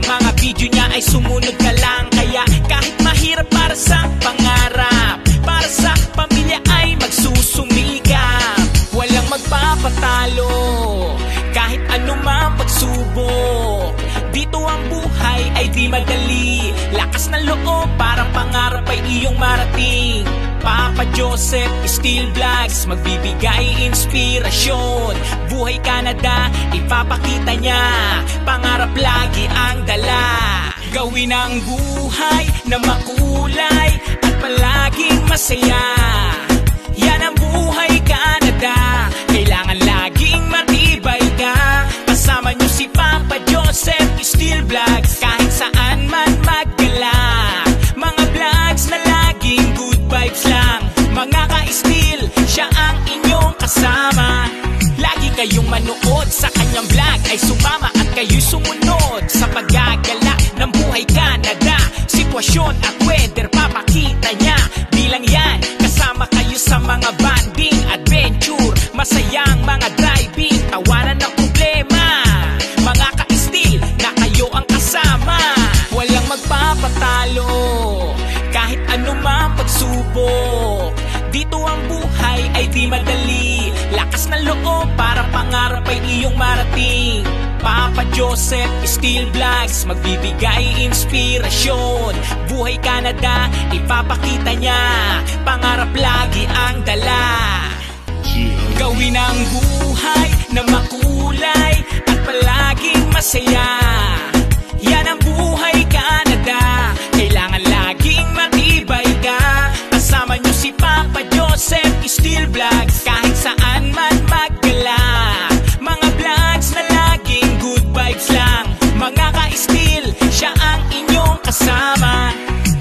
mga video niya ay sumunod ka lang. Kaya kahit mahirap para sa pangarap, para sa pamilya ay magsusumikap. Walang magpapatalo kahit anumang pagsubok. Dito ang buhay ay di madali. Lakas ng loob, parang pangarap ay iyong marating. Papa Joseph Steel Vlogs, magbibigay inspirasyon. Buhay Canada, ipapakita niya, pangarap lagi ang dala. Gawin ang buhay na makulay at palaging masaya. Yan ang buhay Canada, kailangan laging matibay ka. Kasama niyo si Papa Joseph Steel Vlogs, kahit saan man maggala. Mga vlogs na laging good vibes lang. Mga ka-steel, siya ang inyong kasama. Lagi kayong manood sa kanyang vlog, ay sumama at kayo'y sumunod sa paggagala ng buhay Canada. Sitwasyon at weather, papakita niya. Bilang yan, kasama kayo sa mga banding adventure. Masayang mga driving, tawanan ng problema. Mga ka-steel, na kayo ang kasama. Walang magpapatalo kahit anumang pagsubok. Dito ang buhay ay di madali. Lakas ng loob, parang pangarap ay iyong marating. Papa Joseph Steel Vlogs, magbibigay inspirasyon. Buhay Canada, ipapakita niya, pangarap lagi ang dala. Gawin ang buhay na makulay at palaging masaya. Yan ang buhay Canada, kailangan laging matibay ka. Kasama niyo si Papa Joseph Steel Vlogs, kahit saan man maggala. Mga vlogs na laging good vibes lang. Mga ka-steel, siya ang inyong kasama.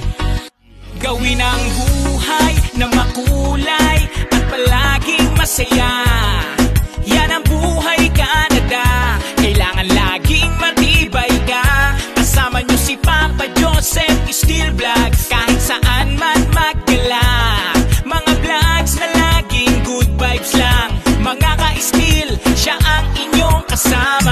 Gawin ang buhay na makulay at palaging masaya. Yan ang buhay Canada, kailangan laging matibay ka. Kasama niyo si Papa Joseph Steel Vlogs, kahit saan man maggala. Mga vlogs na laging good vibes lang. Mga ka-steel, siya ang inyong kasama.